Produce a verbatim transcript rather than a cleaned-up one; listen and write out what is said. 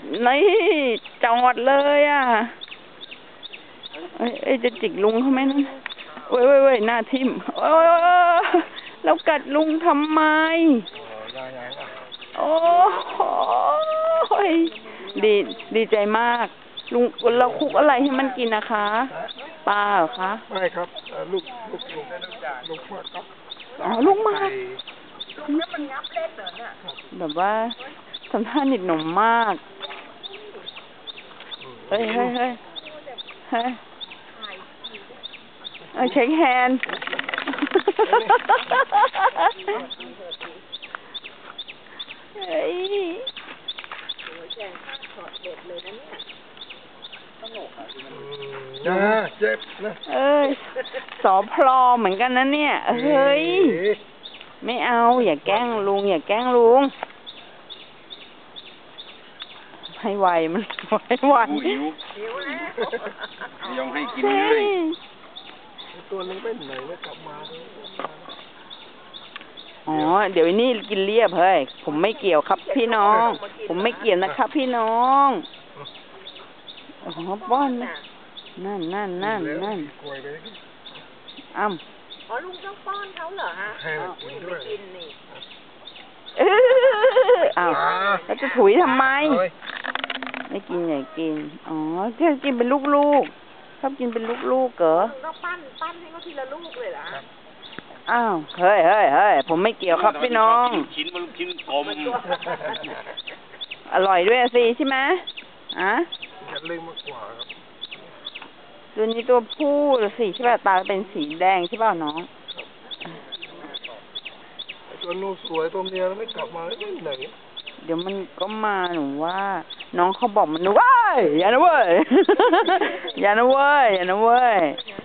นี่จอดเลยอ่ะเอ้ยเอ้ยจะจิกลุงเขาไหมนั่นเว้ยเว้ยเว้ยหน้าทิ่มโอ้ยแล้วกัดลุงทำไมโอ้ยดีดีใจมากลุงเราคุกอะไรให้มันกินนะคะปลาเหรอคะไม่ครับลูกลูกลูกลูกมากครับอ๋อลูกมากลุงนี่มันงับเล็กเหรอเนี่ยแบบว่าทำท่าหนิดหนุ่มมากเฮ้ยเฮ้ยเฮ้ยเฮ้ยเอ้ยเช็คแฮนด์เฮ้ยนะเจ็บนะเอ้ยสอพลอเหมือนกันนะเนี่ยเฮ้ยไม่เอาอย่าแกล้งลุงอย่าแกล้งลุงให้ไวมันให้ไวหิวยังให้กินเลยตัวนึงไปไหนแล้วกลับมาอ๋อเดี๋ยวนี่กินเรียบเฮ้ยผมไม่เกี่ยวครับพี่น้องผมไม่เกี่ยวนะครับพี่น้องอ๋อป้อนนั่นนั่นนั่นนั่นอ้ำอ๋อลุงต้องป้อนเขาเหรอฮะไม่กินนี่เอออ้าวแล้วจะถุยทำไมไม่กินอย่ากินอ๋อแค่กินเป็นลูกๆชอบกินเป็นลูกๆเหรอต้องปั้นปั้นให้เขาทีละลูกเลยเหรออ้าวเฮ้ยเฮ้ยเฮ้ยผมไม่เกี่ยวครับพี่น้องชิ้นมันชิ้นกลมอร่อยด้วยสิใช่ไหมอ่ะจะเล่นมากกว่าครับตัวนี้ตัวผู้สิใช่ป่ะตาเป็นสีแดงใช่ป่ะน้องตัวนู้สวยตัวเมียไม่กลับมาไม่ไหนเดี๋ยวมันก็มาหนูว่าน้องเขาบอกมันว่าอย่านะเว้ยอย่านะเว้ยอย่านะเว้ย